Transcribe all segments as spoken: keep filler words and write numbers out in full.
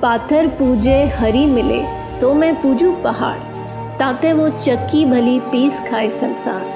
पाथर पूजे हरी मिले तो मैं पूजू पहाड़, ताते वो चक्की भली पीस खाए संसार।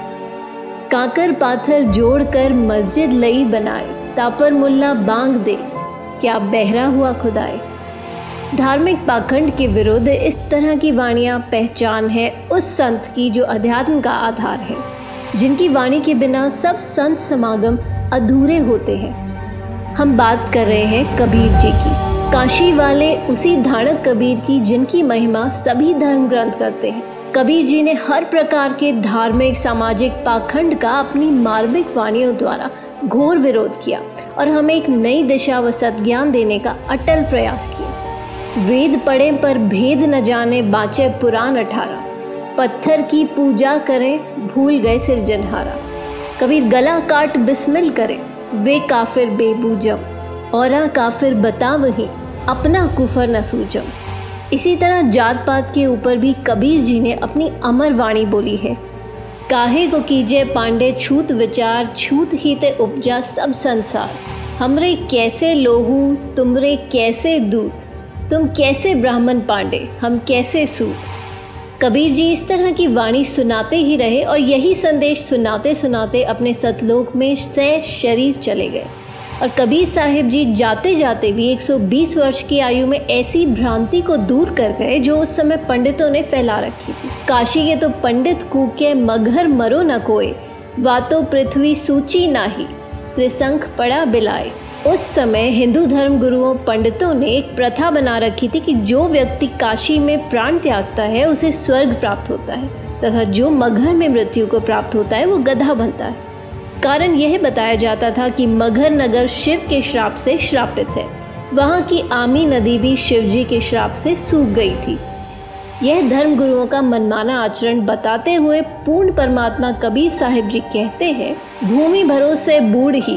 काकर पाथर जोड़कर मस्जिद लई बनाए, तापर मुल्ला बांग दे क्या बहरा हुआ खुदाए। धार्मिक पाखंड के विरुद्ध इस तरह की वाणियाँ पहचान है उस संत की जो अध्यात्म का आधार है, जिनकी वाणी के बिना सब संत समागम अधूरे होते हैं। हम बात कर रहे हैं कबीर जी की, काशी वाले उसी धाड़क कबीर की जिनकी महिमा सभी धर्म ग्रंथ करते हैं। कबीर जी ने हर प्रकार के धार्मिक सामाजिक पाखंड का अपनी मार्मिक वाणियों द्वारा घोर विरोध किया और हमें एक नई दिशा व सद्ज्ञान देने का अटल प्रयास किया। वेद पढ़े पर भेद न जाने, बाँचे पुराण अठारह, पत्थर की पूजा करें भूल गए सिरजनहारा। कबीर गला काट बिस्मिल करें, वे काफिर बेबूजम, औरा काफिर बता वही अपना कुफर न सूजम। इसी तरह जात पात के ऊपर भी कबीर जी ने अपनी अमर वाणी बोली है। काहे को कीजे पांडे छूत विचार, छूत ही ते उपजा सब संसार। हमरे कैसे लोहू तुमरे कैसे दूत, तुम कैसे ब्राह्मण पांडे हम कैसे सूत। कबीर जी इस तरह की वाणी सुनाते ही रहे और यही संदेश सुनाते सुनाते अपने सतलोक में सह शरीर चले गए। और कबीर साहिब जी जाते जाते भी एक सौ बीस वर्ष की आयु में ऐसी भ्रांति को दूर कर गए जो उस समय पंडितों ने फैला रखी थी। काशी के तो पंडित कूके मगहर मरो न कोय, वातो पृथ्वी सूची नाही, त्रिशंख पड़ा बिलाए। उस समय हिंदू धर्म गुरुओं पंडितों ने एक प्रथा बना रखी थी कि जो व्यक्ति काशी में प्राण त्यागता है उसे स्वर्ग प्राप्त होता है, तथा जो मगहर में मृत्यु को प्राप्त होता है वो गधा बनता है। कारण यह बताया जाता था कि मगहर नगर शिव के श्राप से श्रापित है। वहाँ की आमी नदी भी शिवजी के श्राप से सूख गई थी। यह धर्म गुरुओं का मनमाना आचरण बताते हुए पूर्ण परमात्मा कबीर साहिब जी कहते हैं, भूमि भरोसे बूढ़ ही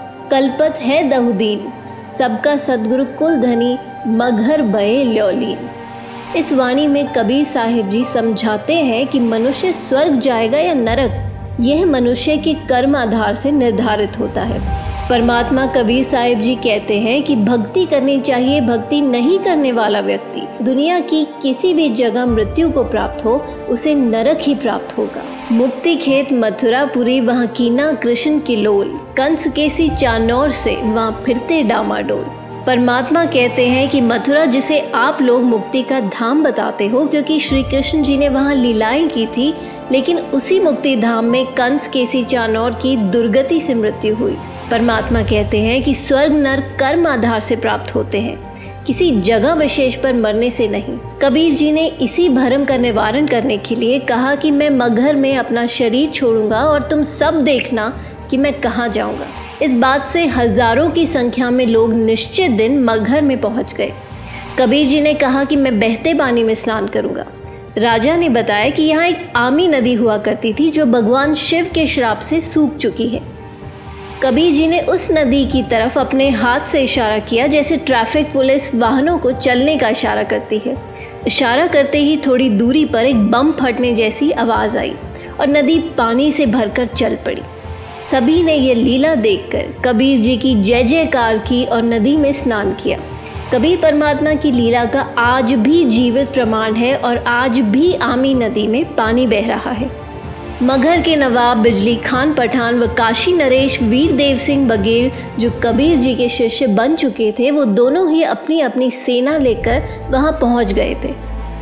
कल्पत है दहुदीन, सबका सदगुरु कुल धनी मगहर बये ल्योलीन। इस वाणी में कबीर साहिब जी समझाते हैं कि मनुष्य स्वर्ग जाएगा या नरक, यह मनुष्य के कर्म आधार से निर्धारित होता है। परमात्मा कबीर साहिब जी कहते हैं कि भक्ति करनी चाहिए, भक्ति नहीं करने वाला व्यक्ति दुनिया की किसी भी जगह मृत्यु को प्राप्त हो उसे नरक ही प्राप्त होगा। मुक्ति खेत मथुरापुरी वहाँ कीना कृष्ण की लोल, कंस केसी चानौर से वहाँ फिरते डामाडोल। परमात्मा कहते हैं कि मथुरा जिसे आप लोग मुक्ति का धाम बताते हो क्योंकि श्री कृष्ण जी ने वहाँ लीलाएं की थी, लेकिन उसी मुक्ति धाम में कंस केसी चानौर की दुर्गति से मृत्यु हुई। परमात्मा कहते हैं कि स्वर्ग नरक कर्म आधार से प्राप्त होते हैं, किसी जगह विशेष पर मरने से नहीं। कबीर जी ने इसी भ्रम का निवारण करने के लिए कहा कि मैं मगहर में अपना शरीर छोड़ूंगा और तुम सब देखना कि मैं कहाँ जाऊंगा। इस बात से हजारों की संख्या में लोग निश्चित दिन मगहर में पहुंच गए। कबीर जी ने कहा कि मैं बहते पानी में स्नान करूंगा। राजा ने बताया कि यहाँ एक आमी नदी हुआ करती थी जो भगवान शिव के श्राप से सूख चुकी है। कबीर जी ने उस नदी की तरफ अपने हाथ से इशारा किया जैसे ट्रैफिक पुलिस वाहनों को चलने का इशारा करती है। इशारा करते ही थोड़ी दूरी पर एक बम फटने जैसी आवाज आई और नदी पानी से भरकर चल पड़ी। सभी ने यह लीला देखकर कबीर जी की जय जयकार की और नदी में स्नान किया। कबीर परमात्मा की लीला का आज भी जीवित प्रमाण है और आज भी आमी नदी में पानी बह रहा है। मगहर के नवाब बिजली खान पठान व काशी नरेश वीर देव सिंह बघेल जो कबीर जी के शिष्य बन चुके थे, वो दोनों ही अपनी अपनी सेना लेकर वहां पहुंच गए थे।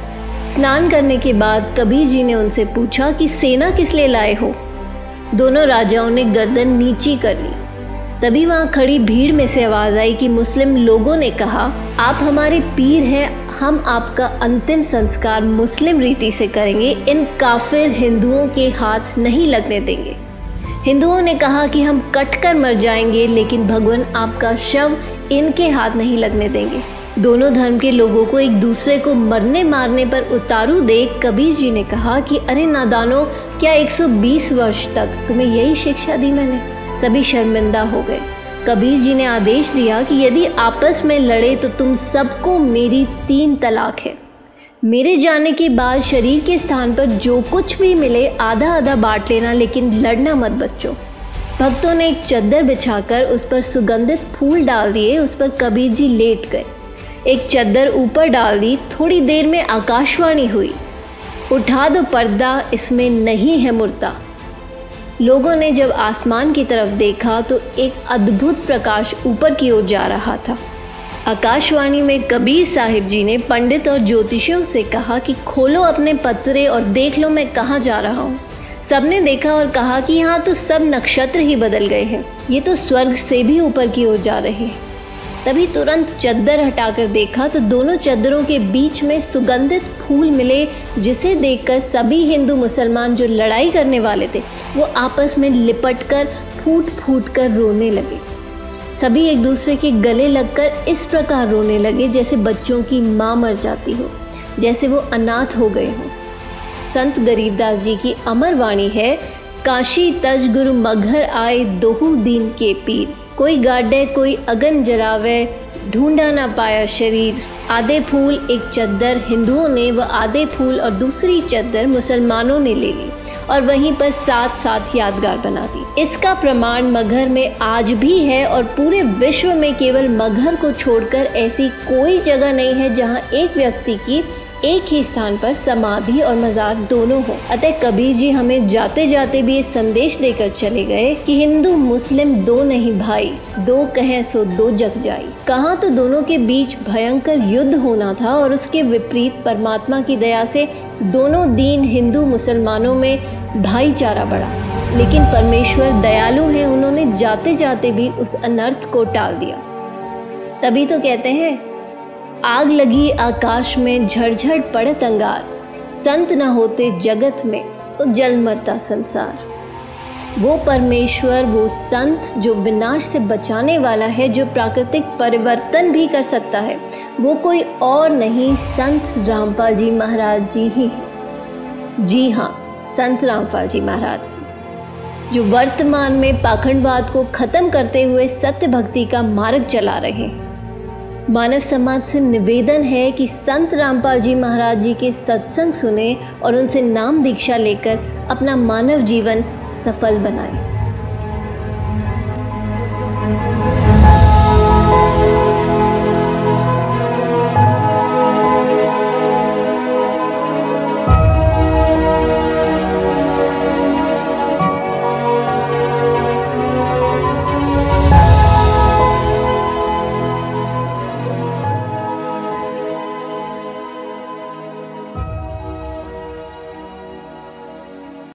स्नान करने के बाद कबीर जी ने उनसे पूछा कि सेना किस लिए लाए हो। दोनों राजाओं ने गर्दन नीची कर ली। तभी वहां खड़ी भीड़ में से आवाज आई कि मुस्लिम लोगों ने कहा, आप हमारे पीर हैं, हम आपका अंतिम संस्कार मुस्लिम रीति से करेंगे, इन काफिर हिंदुओं के हाथ नहीं लगने देंगे। हिंदुओं ने कहा कि हम कटकर मर जाएंगे, लेकिन भगवान आपका शव इनके हाथ नहीं लगने देंगे। दोनों धर्म के लोगों को एक दूसरे को मरने मारने पर उतारू देख कबीर जी ने कहा कि अरे नादानो, क्या एक सौ बीस वर्ष तक तुम्हें यही शिक्षा दी मैंने। सभी शर्मिंदा हो गए। कबीर जी ने आदेश दिया कि यदि आपस में लड़े तो तुम सबको मेरी तीन तलाक है। मेरे जाने के बाद शरीर के स्थान पर जो कुछ भी मिले आधा आधा बांट लेना, लेकिन लड़ना मत बच्चों। भक्तों ने एक चद्दर बिछाकर उस पर सुगंधित फूल डाल दिए। उस पर कबीर जी लेट गए। एक चद्दर ऊपर डाल दी, थोड़ी देर में आकाशवाणी हुई, उठा दो पर्दा, इसमें नहीं है मुर्दा। लोगों ने जब आसमान की तरफ देखा तो एक अद्भुत प्रकाश ऊपर की ओर जा रहा था। आकाशवाणी में कबीर साहिब जी ने पंडित और ज्योतिषियों से कहा कि खोलो अपने पत्रे और देख लो मैं कहाँ जा रहा हूँ। सबने देखा और कहा कि यहाँ तो सब नक्षत्र ही बदल गए हैं, ये तो स्वर्ग से भी ऊपर की ओर जा रहे हैं। तभी तुरंत चद्दर हटाकर देखा तो दोनों चद्दरों के बीच में सुगंधित फूल मिले, जिसे देखकर सभी हिंदू मुसलमान जो लड़ाई करने वाले थे वो आपस में लिपटकर फूट फूट कर रोने लगे। सभी एक दूसरे के गले लगकर इस प्रकार रोने लगे जैसे बच्चों की माँ मर जाती हो, जैसे वो अनाथ हो गए हों। संत गरीबदास जी की अमर वाणी है, काशी तज गुरु मघर आए दोहू दीन के पीर, कोई गाड्डे कोई अगन जरावे ढूंढा ना पाया शरीर। आधे फूल एक चद्दर हिंदुओं ने व आधे फूल और दूसरी चद्दर मुसलमानों ने ले ली और वहीं पर साथ साथ यादगार बना दी। इसका प्रमाण मगहर में आज भी है और पूरे विश्व में केवल मगहर को छोड़कर ऐसी कोई जगह नहीं है जहां एक व्यक्ति की एक ही स्थान पर समाधि और मजार दोनों हो। अतः कबीर जी हमें जाते जाते भी ये संदेश देकर चले गए कि हिंदू मुस्लिम दो नहीं भाई, दो कहें सो दो जग जाई। कहाँ तो दोनों के बीच भयंकर युद्ध होना था और उसके विपरीत परमात्मा की दया से दोनों दीन हिंदू मुसलमानों में भाईचारा बढ़ा। लेकिन परमेश्वर दयालु है, उन्होंने जाते जाते भी उस अनर्थ को टाल दिया। तभी तो कहते हैं, आग लगी आकाश में झरझर पड़त अंगार, संत न होते जगत में तो जल मरता संसार। वो परमेश्वर, वो संत जो विनाश से बचाने वाला है, जो प्राकृतिक परिवर्तन भी कर सकता है, वो कोई और नहीं संत रामपाल जी महाराज जी ही हैं। जी हाँ, संत रामपाल जी महाराज जी, जो वर्तमान में पाखंडवाद को खत्म करते हुए सत्य भक्ति का मार्ग चला रहे हैं। मानव समाज से निवेदन है कि संत रामपाल जी महाराज जी के सत्संग सुने और उनसे नाम दीक्षा लेकर अपना मानव जीवन सफल बनाएं।